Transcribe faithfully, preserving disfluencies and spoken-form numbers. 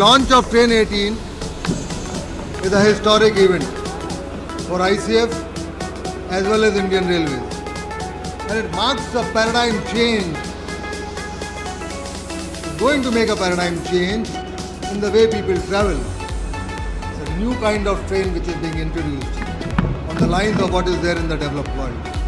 launch of Train eighteen is a historic event for I C F as well as Indian Railways. And it marks a paradigm change. It's going to make a paradigm change in the way people travel. It's a new kind of train which is being introduced on the lines of what is there in the developed world.